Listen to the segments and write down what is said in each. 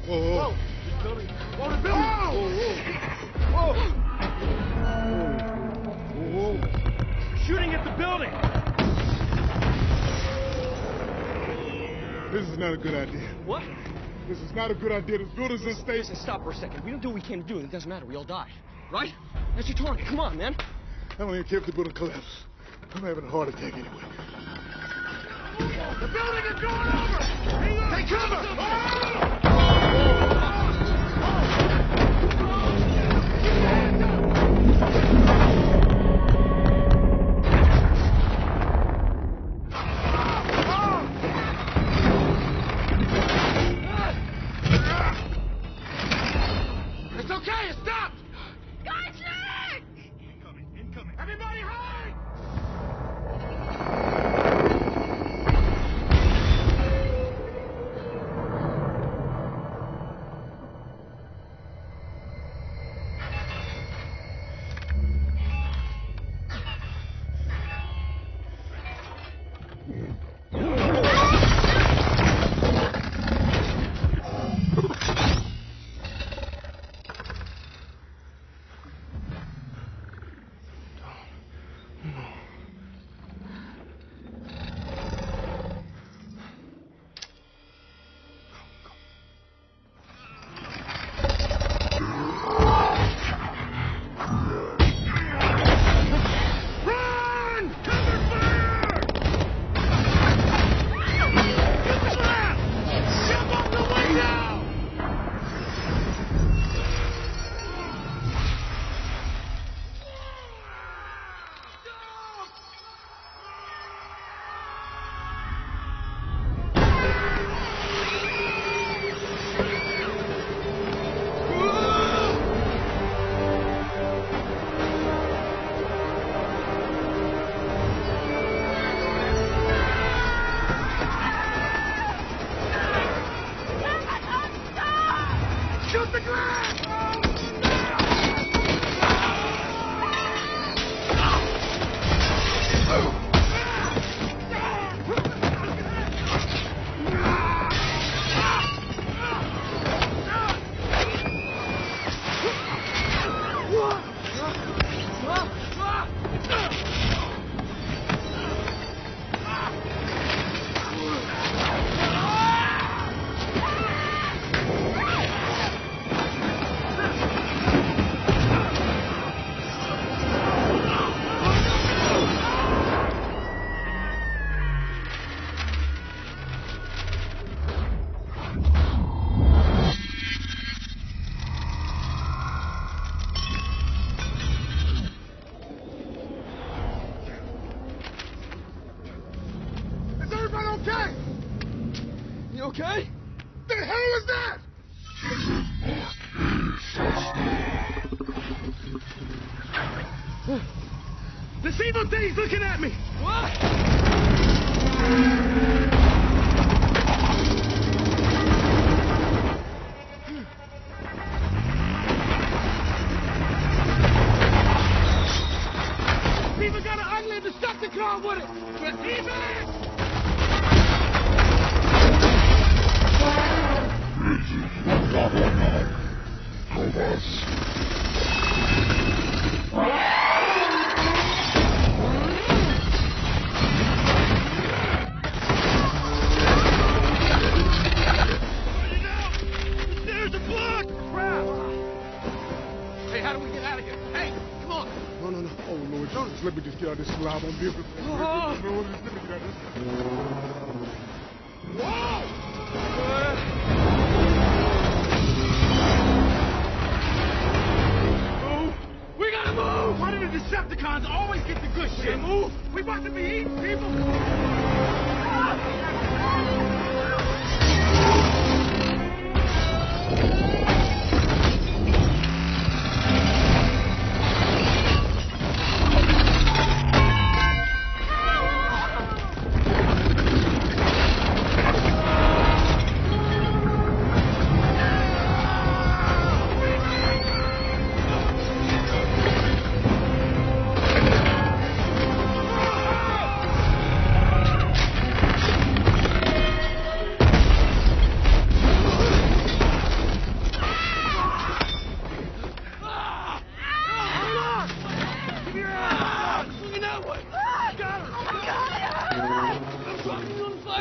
Whoa. He's coming. Whoa, the building. Whoa. Shooting at the building. This is not a good idea. What? This is not a good idea. This building's unstable. Listen, stop for a second. We don't do what we came to do, and it doesn't matter. We all die. Right? That's your target. Come on, man. I don't even care if the building collapses. I'm having a heart attack anyway. The building is going over! Take cover! It's okay, it stopped! Gotcha! Incoming. Everybody hide! Shoot the glass! Okay? You okay? The hell is that? This evil thing's looking at me. What? People got an ugly Decepticon with it. The demon! There's a block! Crap! Hey, how do we get out of here? Hey, come on! No. Oh, Lord, y'all just let me just get out of this slob on vehicle. Oh. No, just let me get out of this. Whoa! We gotta move! Why do the Decepticons always get the good shit? Move! We about to be eating people!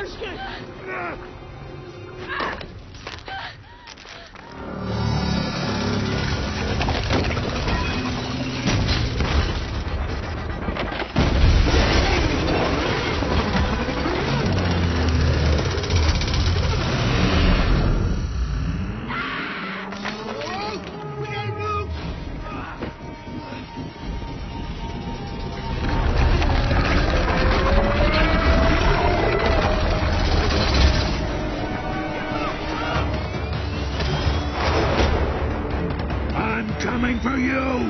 escape! We gotta move! I'm coming for you!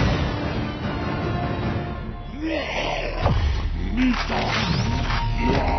Nito!